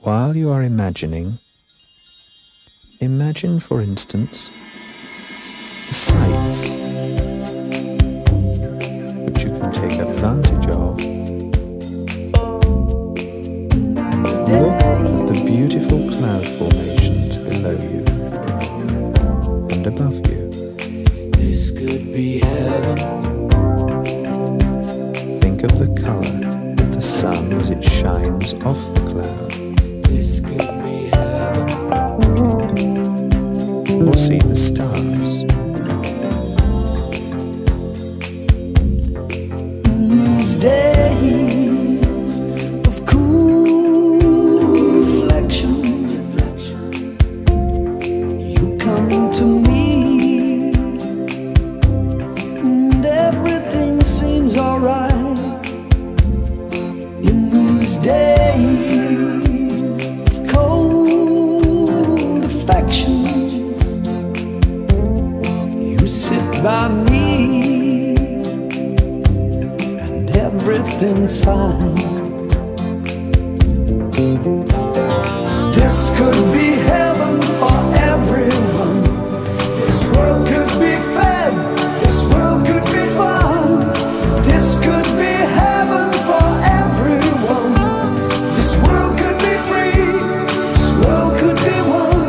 While you are imagining, imagine, for instance, the sights which you can take advantage of. Look at the beautiful cloud formations below you and above you. This could be heaven. Think of the colour of the sun as it shines off the cloud. This could be heaven. Or see the stars. These days of cool reflection, you come to me, and everything seems alright. In these days of cold affections, you sit by me, and everything's fine. This could be heaven for everyone. This world could be fed. This world could be fun. This could be heaven for everyone. This world could be free. This world could be one.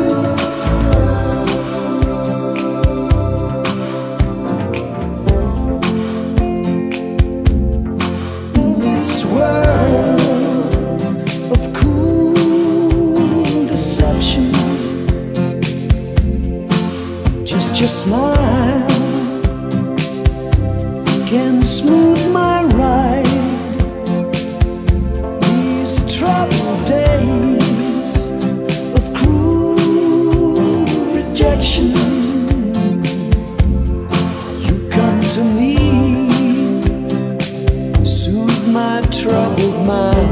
This world of cool deception, just your smile can smooth my ride. These troubled days of cruel rejection, you come to me, soothe my troubled mind.